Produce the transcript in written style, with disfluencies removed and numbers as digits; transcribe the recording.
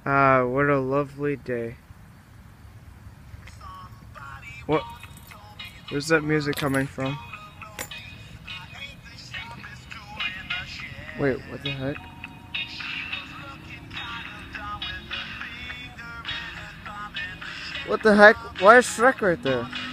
Ah, what a lovely day. What? Where's that music coming from? Wait, what the heck? What the heck? Why is Shrek right there?